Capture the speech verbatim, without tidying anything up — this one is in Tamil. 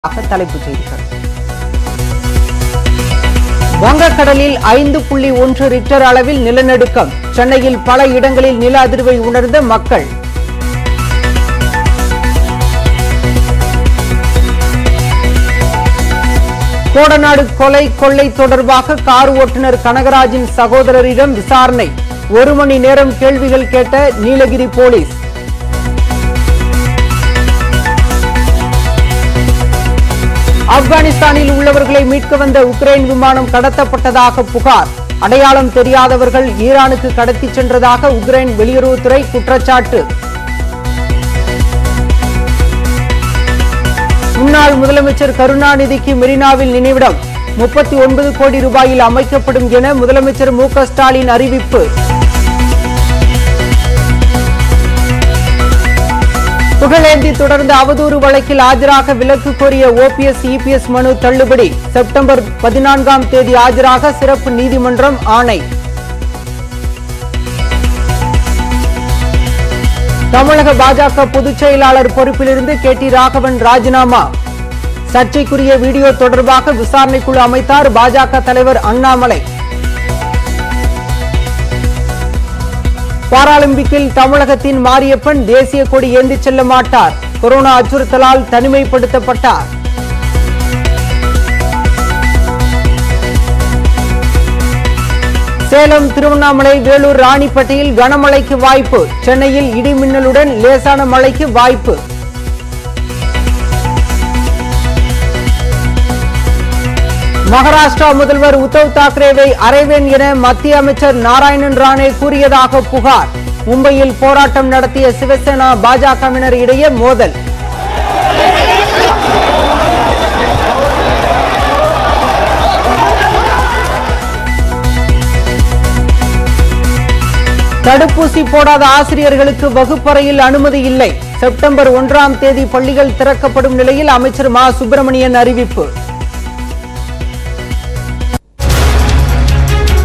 தலைப்புச் செய்திகள். வங்கக்கடலில் ஐந்து புள்ளி ஒன்று ரிக்டர் அளவில் நிலநடுக்கம். சென்னையில் பல இடங்களில் நில அதிர்வை உணர்ந்த மக்கள். கோடநாடு கொலை கொள்ளை தொடர்பாக கார் ஓட்டுநர் கனகராஜின் சகோதரரிடம் விசாரணை. ஒரு மணி நேரம் கேள்விகள் கேட்ட நீலகிரி போலீஸ். ஆப்கானிஸ்தானில் உள்ளவர்களை மீட்க வந்த உக்ரைன் விமானம் கடத்தப்பட்டதாக புகார். அடையாளம் தெரியாதவர்கள் ஈரானுக்கு கடத்திச் சென்றதாக உக்ரைன் வெளியுறவுத்துறை குற்றச்சாட்டு. முன்னாள் முதலமைச்சர் கருணாநிதிக்கு மெரினாவில் நினைவிடம் முப்பத்தி ஒன்பது கோடி ரூபாயில் அமைக்கப்படும் என முதலமைச்சர் மு க ஸ்டாலின் அறிவிப்பு. புகழேந்தி தொடர்ந்த அவதூறு வழக்கில் ஆஜராக விலக்கு கோரிய O P S E P S மனு தள்ளுபடி. செப்டம்பர் பதினான்காம் தேதி ஆஜராக சிறப்பு நீதிமன்றம் ஆணை. தமிழக பாஜக பொதுச் செயலாளர் பொறுப்பிலிருந்து கே டி ராகவன் ராஜினாமா. சர்ச்சைக்குரிய வீடியோ தொடர்பாக விசாரணைக்குழு அமைத்தார் பாஜக தலைவர் அண்ணாமலை. பாராலிம்பிக்கில் தமிழகத்தின் மாரியப்பன் தேசிய கொடி ஏந்திச் செல்ல மாட்டார். கொரோனா அச்சுறுத்தலால் தனிமைப்படுத்தப்பட்டார். சேலம், திருவண்ணாமலை, வேலூர், ராணிப்பேட்டையில் கனமழைக்கு வாய்ப்பு. சென்னையில் இடி மின்னலுடன் லேசான மழைக்கு வாய்ப்பு. மகாராஷ்டிரா முதல்வர் உத்தவ் தாக்கரேவை அறைவேன் என மத்திய அமைச்சர் நாராயணன் ராணே கூறியதாக புகார். மும்பையில் போராட்டம் நடத்திய சிவசேனா பாஜகவினர் இடையே மோதல். தடுப்பூசி போடாத ஆசிரியர்களுக்கு வகுப்பறையில் அனுமதி இல்லை. செப்டம்பர் ஒன்றாம் தேதி பள்ளிகள் திறக்கப்படும் நிலையில் அமைச்சர் மா சுப்பிரமணியன் அறிவிப்பு.